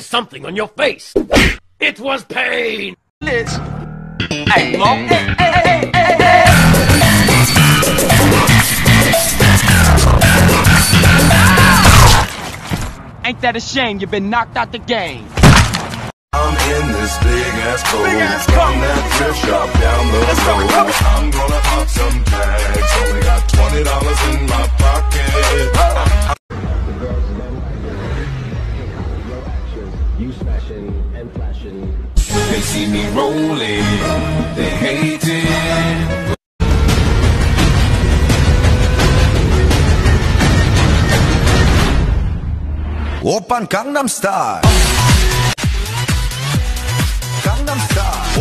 something on your face. It was pain. Hey, Mo. Hey. Ain't that a shame? You've been knocked out the game. I'm in this big ass boat from that thrift shop down the road. I'm gonna pop some tags. Only got $20 in my pocket. You smashing and flashing. They see me rolling, they hate it. Oppan Gangnam Style. Gangnam Style.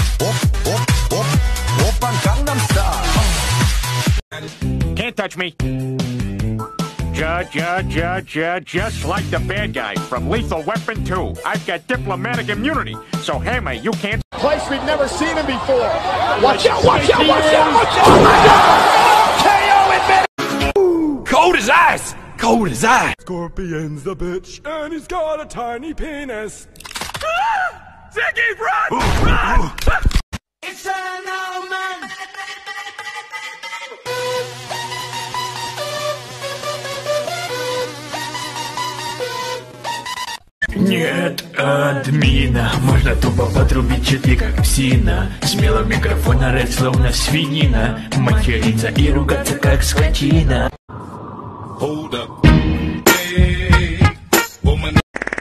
Oppan Gangnam Style. Can't touch me. Just like the bad guy from Lethal Weapon 2. I've got diplomatic immunity, so Hammer, you can't. Place we've never seen him before. Watch out, watch out, watch out, watch out! Oh my God! KO it, man! Cold as ice. Cold as ice. Scorpion's the bitch, and he's got a tiny penis. Ziggy, run! It's an old man. Нет админа, можно тупо потрубить читы как псина. Смело в микрофон орать словно свинина. Материться и ругаться как скотина. Hold up. Hey, woman.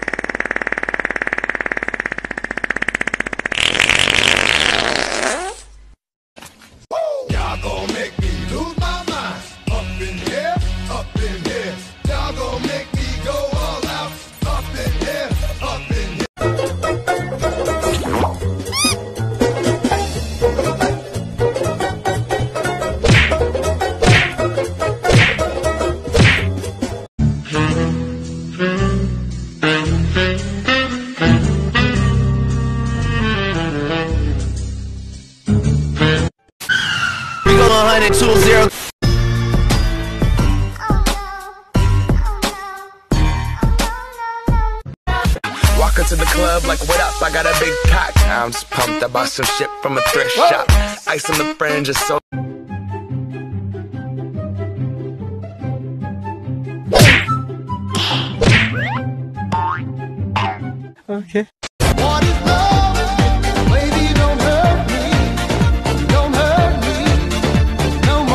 Y'all gon' make me lose my mind. Up in here, up in here. Y'all gon' make me go all out. Up in here, up in here. We go 100-0. Walk into the club like, what up? I got a big cock. I'm just pumped. I bought some shit from a thrift shop. Ice on the fringe is so. Okay. What is love? Baby, don't hurt me. Don't hurt me no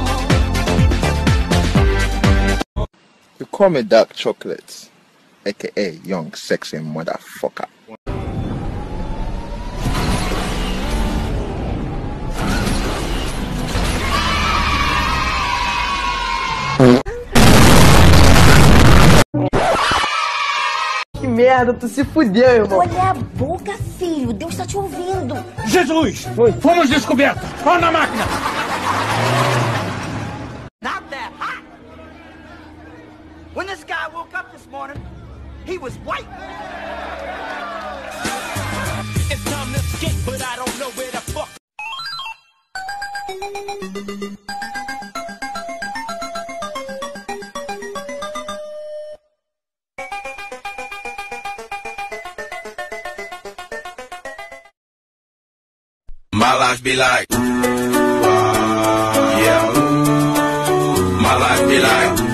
more. You call me Dark Chocolate, aka Young Sexy Motherfucker. Que merda, tu se fudeu, irmão. Olha a boca, filho. Deus tá te ouvindo. Jesus! Fomos descobertos! Vamos na máquina! Not that hot. When this guy woke up this morning, he was white. It's time to escape, but I don't know where the fuck. My life be like, yeah. My life be like.